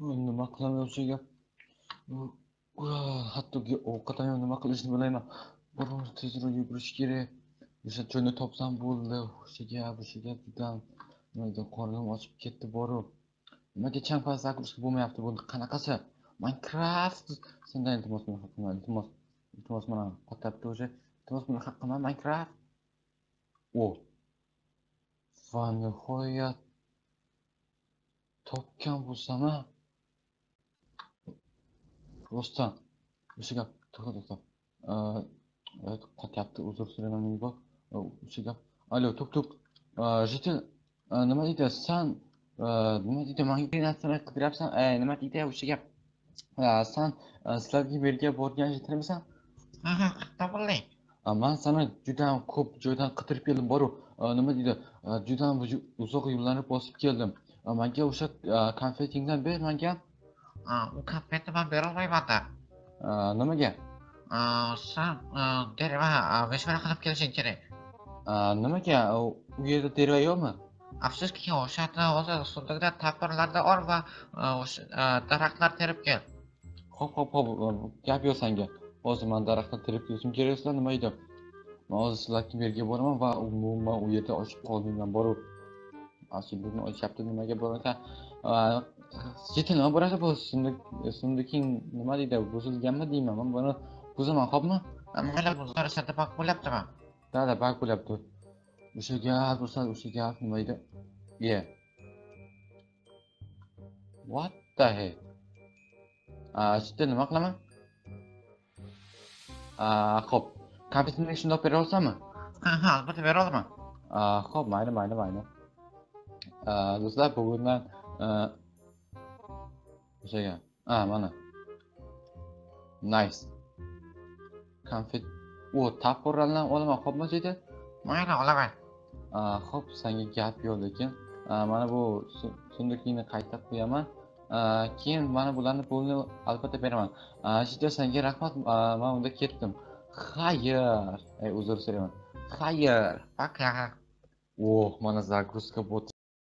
nima qilaman o'sha gap. Hattoki ovqat ham nima qilishni bilmayman. Bir tezroq yugurish kerak. O'sha joyni topsam bo'ldi. O'sha gap juda nimaga qornim ochib ketdi borib. Nimaga chang-pang zagruzka bo'lmayapti bu qanaqasi? Minecraft sendan iltimos meni haqqimda iltimos mana qo'yapti o'sha. Iltimos meni haqqimda Minecraft. Va nihoyat topgan bo'lsam-a. Rostdan o'sha gap to'xta. Qotyapti, uzr so'rayman menga. O'sha gap. Alo, to'p. Jitin nima deydi? San nima deydi? Menga narsani qidiryapsan. Nima deydi o'sha gap? Sen sizlarga birga borgan jitinmisan? Ha, to'g'ri. Men seni juda ko'p joydan qidirib keldim boru. Nima deydi? Juda uzoq yo'llarni bosib keldim. Menga o'sha konfetingdan ber menga. U konfetni men berolmayman-da. Nimaga? Sen derva meshvara qilib kelishing kerak. Nimaga? U yerda derva yo'qmi? Afsuski, o'shani o'zi sudagida taqdirlarda or va o'sha daraxtlar terib kel. Hop, gap yo'q senga. Hozir men daraxtdan terib kelishim kerak sizlar nima edi? Men hozir sizlarga birga boraman va umuman u yerda ochib qoldim boru. Aslida ochyapti nimaga borasan? Jitin nima bo'ladi bu sunduking nima deydi? Buzilganmi deyman. Men buni buzaman, xo'pmi? Mayli, buzlar esa bak bo'lyaptimi? Da, bak bo'lyapti. O'sha gap nima edi? Yeah. What the heck? Jitin nima qilaman? Xo'p. Kompyuterni shundoq bera olasanmi? Ha, albatta bera olaman. Xo'p, mayli. Do'stlar, bugundan o'shaga. Mana. Nice. Konfet. Tapurlarni olaman, xo'pmi dedi? Mayli, olaman. Xo'p, senga gap yo'q lekin. Mana bu sundukni qaytarib qo'yaman. Keyin mana bularni pulni albatta beraman. Shida senga rahmat. Men unda ketdim. Xayr. Uzr so'rayman. Xayr. Пока. Mana zagruzka bot.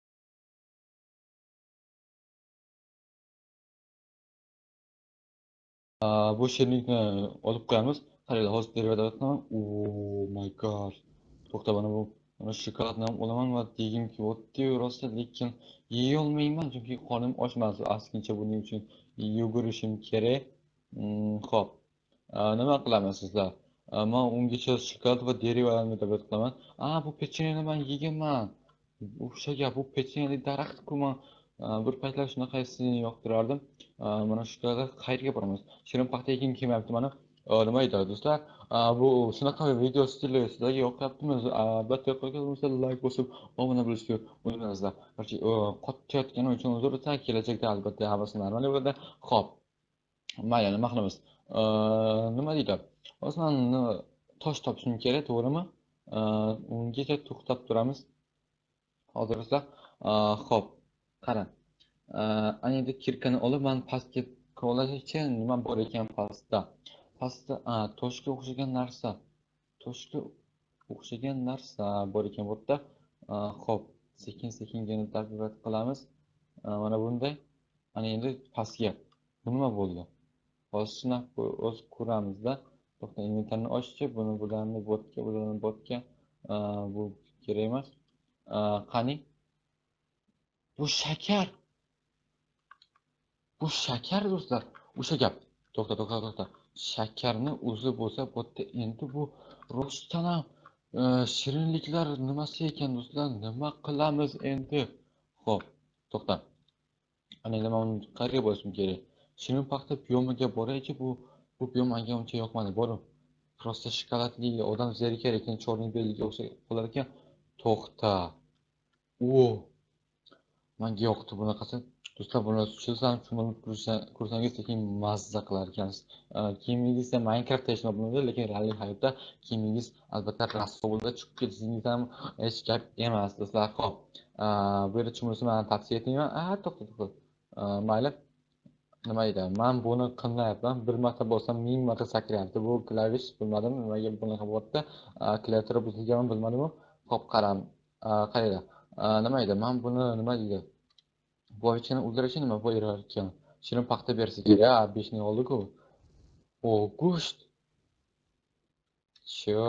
Bu shirinlikni olib qo'yamiz. Qaranglar, hozir derivada o'taman. Oh my god. To'xta, mana shokoladni ham olaman va degim kelyapti rosa, lekin yeya olmayman chunki qornim ochmas. Aslincha buning uchun yugurishim kerak. Xo'p. Nima qilamiz sizlar? Men ungacha shokolad va derivalarni deb qilaman. Bu pechenyeni men yeganman. O'sha gap, bu pechenye daraxt-ku. Men bir paytlar shunaqasini yoqtirardim. Mana shularga qayerga boramiz? Shirin paxta yegim kelmayapti mana. Nima edi do'stlar? Bu shunaqa video stili sizlarga yoqyaptimi? Albatta yoqgan bo'lsa like bosib, obuna bo'lishni unutmanglar. Qotayotgani uchun uzr so'rayman. Kelajakda albatta hammasi normal bo'ladi. Xo'p. Mayli, nima qilamiz? Nima deydi? Hozir men tosh topishim kerak, to'g'rimi? Ungacha to'xtab turamiz. Hozir sizlar. Xo'p. Qarang. Ana endi kirkani olib men pastga kovlashcha nima bor ekan pastda? Pastda toshga o'xshagan narsa bor ekan bu yerda. Xo'p, sekin-sekingina tadqiqot qilamiz. Mana bunday. Ana endi pastga. Bu nima bo'ldi? Hozir sinab ko'ramizda. To'xta, inventarni ochchi, bularni botga. Bu kerak emas. Qani? Bu shakar. Bu shakar do'stlar. O'sha gap. To'xta. Shakarni o'zi bo'lsa, bu yerda endi bu rostdan ham shirinliklar nimasi ekan do'stlar? Nima qilamiz endi? Xo'p, to'xta. Ana endi men qayerga borishim kerak? Shirin paxta biyomiga boraychi, bu biyom menga uncha yoqmadi. Boring. Prosta shokoladli odam zerikar ekan, chorning beliga o'xshab qolar ekan. To'xta. Menga yoqdi bunaqasi. Do'stlar, buni tushsam, ko'rsangiz lekin mazza qilar ekansiz. Kiyimingiz ham Minecraftda ishlab bo'ladi, lekin real hayotda kiyimingiz albatta rasvo bo'ladi, chiqib ketishingiz ham hech gap emas, do'stlar. Xo'p. Bu yerda tushmasini men tavsiya etmayman. To'xta. Mayli. Nima edi? Men buni qilmayapman. Bir marta bosam 1000 marta sakrayapti. Bu klavish bilmadim nimaga bunaqa bo'lyapti. Klaviatura buzilganmi bilmadim. Xo'p, qarang. Qaranglar. Nima edi? Men buni nima deydi? boychani o'ldirishi nima bo'lar ekan? Shirin paxta bersa kerak, 5 oldi-ku. O, go'sht. Sho,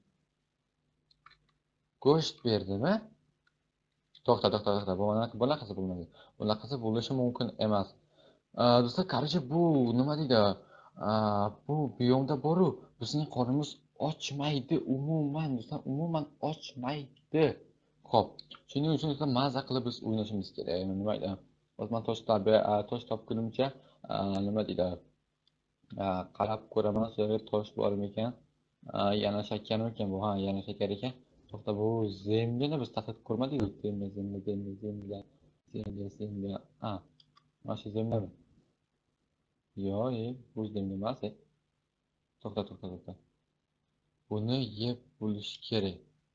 go'sht berdimi? To'xta. Bunaqasi bo'lmaydi. Bunaqasi bo'lishi mumkin emas. Do'stlar, qarshi bu nima deydi? Bu biyomda boru bizning qornimiz ochmaydi umuman, do'stlar, umuman ochmaydi. Xo'p, shuning uchun do'stlar maza qilib biz o'ynashimiz kerak. Nima deydi? Hozir men tosh topgunimcha nima deydi? Qarab ko'raman, so'ra tosh bormikan? Yana shakarmikan bu? Ha, yana shakar ekan. To'xta, bu zemgani biz taqib ko'rmadik. Zemga. Ha, mana shu zemgami? Yo'q, bu zemga emas. To'xta. Buni yeb bo'lish kerak.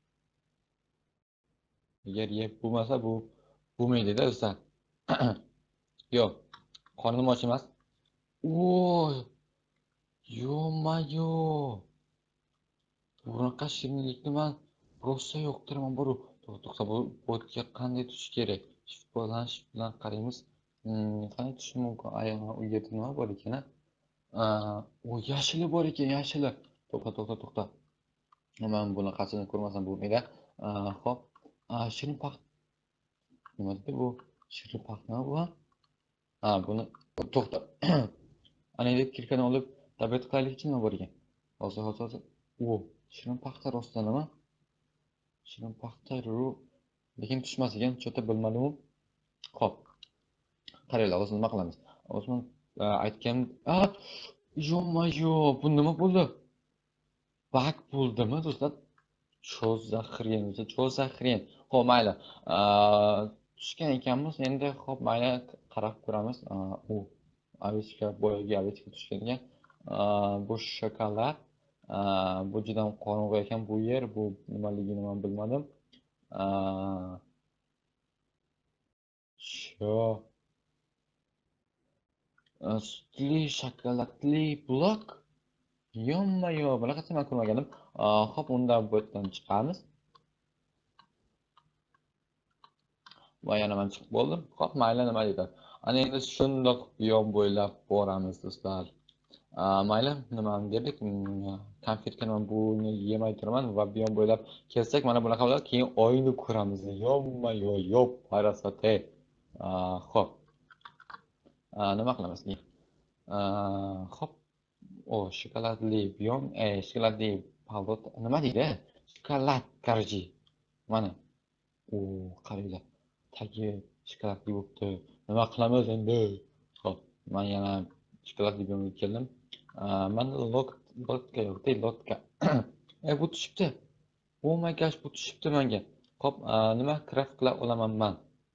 Agar yeb bo'lmasa bu bo'lmaydi-da do'stlar. Yo'q, qornim och emas. Voy, yo-mayo. Bunaqa shirinlikni men rosa yoqtiraman boru. To'xta, bu botga qanday tush kerak? Shift bilan qaraymiz. Qanday tush mumkin? Ayog'i u yerda nima bor ekan? O yashili bor ekan, yashili. To'xta. Men bunaqasini ko'rmasam bo'lmaydi. Xo'p, shirin paxt nima dedi bu? Shirin paxt nima bu? Buni to'xta. Ana deb kirkani olib tabiat qilaylikchi nima bor ekan? Hozir. O, shirin paxta rostdan nima? Shirin paxta lekin tushmas ekan, cho'ta bilmadim. Xo'p, qaranglar, hozir nima qilamiz? Hozir men aytgan, yo-mayo, bu nima bo'ldi? Bak bo'ldimi do'stlar? Cho'zaxren. Xo'p, mayli. Tushgan ekanmiz. Endi xo'p, mayli, qarab ko'ramiz. Boyagi avichka tushgan ekan. Bu shokolad. Bu juda ham qorong'u ekan bu yer. Bu nimaligini men bilmadim. Sho. Sutli shokoladli blok. Yo-mayo, bunaqasini men ko'rmagandim. Xo'p, unda bu yerdan chiqamiz. Va yana men chiqib bo'ldim. Xo'p, mayli, nima deydi? Ana endi shundoq biyom bo'ylab boramiz do'stlar. Mayli, nima dedik? Konfetkani men buni yemay turaman va biyom bo'ylab kelsak, mana bunaqa bo'ladi. Keyin oyni ko'ramiz. Yo-mayo, parasate. Xo'p. Nima qilamiz keyin? Xo'p. O, shokoladli biyom, shokoladli palot nima deydi? Shokolad, короче. Mana. O, qaranglar. Tagi shokoladli bo'libdi. Nima qilamiz endi? Xo'p, men yana shokoladli biyomga keldim. Manda lotka yo'q-da, lotka. Bu tushibdi. Oh my gosh, bu tushibdi menga. Xo'p, nima craft qila olaman men?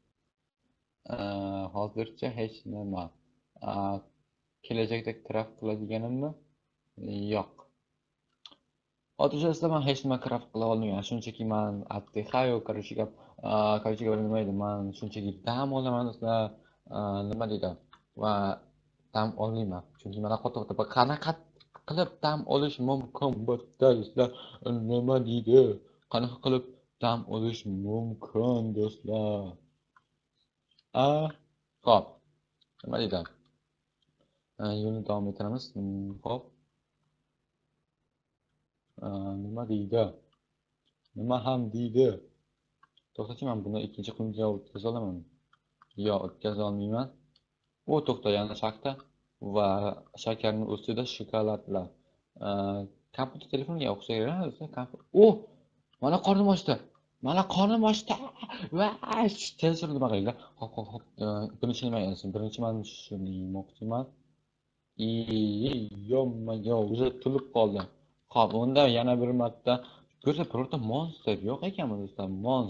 Hozircha hech nima. Kelajakda craft qiladiganimmi? Yo'q. Hozircha men hech nima craft qila olmayman. Shunchaki men отдыхаю, короче говоря, nima edi? Men shunchaki dam olaman do'stlar. Nima deydi? Va dam olmayman. Chunki mana qo'rqib, qanaqa qilib dam olish mumkin bu do'stlar? Nima deydi? Qanaqa qilib dam olish mumkin do'stlar? Xo'p. Nima deydi? Yo'lni davom ettiramiz. Xo'p. Nima deydi? Nima ham deydi? To'xtachi, men buni ikkinchi qilimga o'tkaza olamanmi? Yo'q, o'tkaza olmayman. To'xta, yana shaxta va shakarning ustida shokoladlar. Kompyuter telefonga o'xshaydi. Mana qornim ochdi. Va tezroq nima qilinglar? Xo'p. Birinchi nima ekan? Birinchi men shuni yemoqchiman. Yo-mayo, o'zi to'lib qoldi. Xo'p, unda yana bir marta ko'rsa birorta monster yo'q ekanmi do'stlar?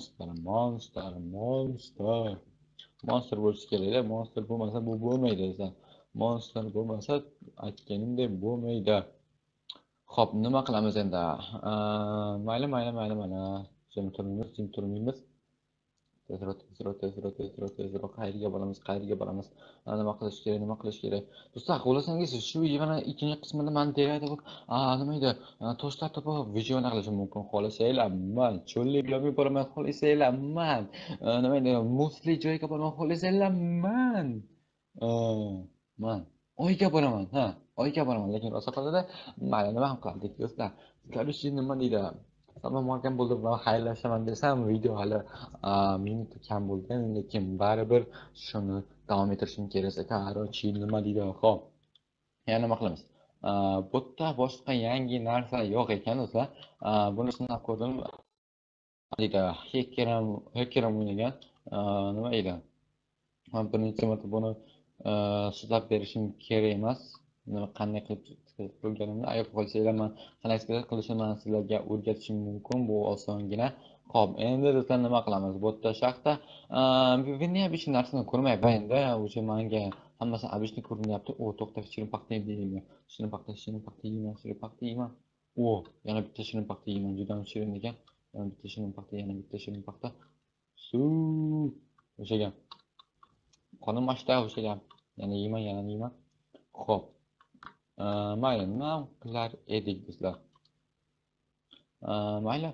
Monster bo'lishi kerak-da. Monster bo'lmasa bu bo'lmaydi do'stlar. Monster bo'lmasa aytganimdek bo'lmaydi. Xo'p, nima qilamiz endi? Mayli. Jim turmaymiz. Tezroq. Qayerga boramiz? Nima qilish kerak? Do'stlar, xohlasangiz shu yana ikkinchi qismida man deyarli nima edi? Toshlar topib videoni qilishim mumkin. Xohlasanglar man cho'llik yo'lga boraman, xohlasanglar man nima edi? Muzli joyga boraman, xohlasanglar man man oyga boraman, oyga boraman. Lekin rosa qoladi. Mayli, nima ham qildik do'stlar? Короче, nima deydi? Tamam, olgan bo'ldi va xayrlashaman desam, video hali minuti kam bo'lgan, lekin baribir shuni davom ettirishim kerak ekan. Короче, nima deydi? Xo'p, yana nima qilamiz? Bu yerda boshqa yangi narsa yo'q ekan do'stlar. Buni sinab ko'rdim. Deydi, hackerim o'ynagan. Nima deydi? Men birinchi marta buni chizib berishim kerak emas. Qanday qilib qilganimni agar xohlasanglar man qanday qilishni man sizlarga o'rgatishim mumkin. Bu osongina. Xo'p, endi do'stlar nima qilamiz? Bu yerda shaxta men hech narsani ko'rmayapman endi. O'sha menga hammasi обычный ko'rinyapti. To'xtab, shirin paxta yeyman. Shirin paxta yeyman. Yana bitta shirin paxta yeyman. Juda ham shirin ekan. Yana bitta shirin paxta. O'shaga qonim ochdi o'shaga. Yana yeyman. Xo'p. Mayli, nima qilar edik do'stlar? Mayli.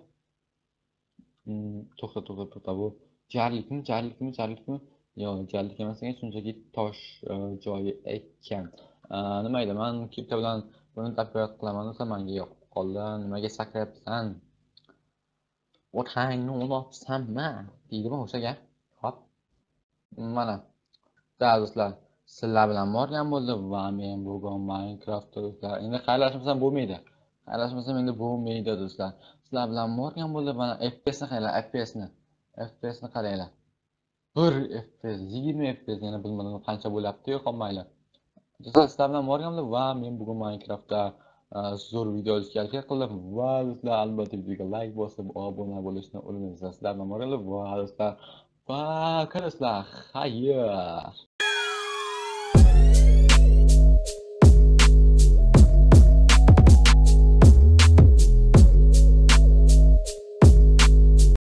To'xta. Bu jarlikmi? Yo'q, jarlik emas ekan, shunchaki tosh joyi ekan. Nima edi? Men kirta bilan buni tadqiqot qilaman desa menga yoqib qoldi. Nimaga sakrayapsan? O'tangni ulabsanmi? Deydimi o'sha gap? Hop. Mana. Do'stlar, sizlar bilan borgan bo'ldi va men bugun Minecraftda do'stlar. Endi xayrlashmasam bo'lmaydi. Endi bo'lmaydi do'stlar. Sizlar bilan borgan bo'ldi. Mana FPSni qaranglar, FPSni qaranglar. 1 FPS, 20 FPS yana bilmadim qancha bo'lyapti-yu, qolmaydi. Do'stlar, sizlar bilan borgan bo'ldi va men bugun Minecraftda zo'r video olishga harakat qildim va do'stlar, albatta videoga like bosib, obuna bo'lishni unutmanglar. Sizlar bilan borgan bo'ldi va do'stlar, xayr.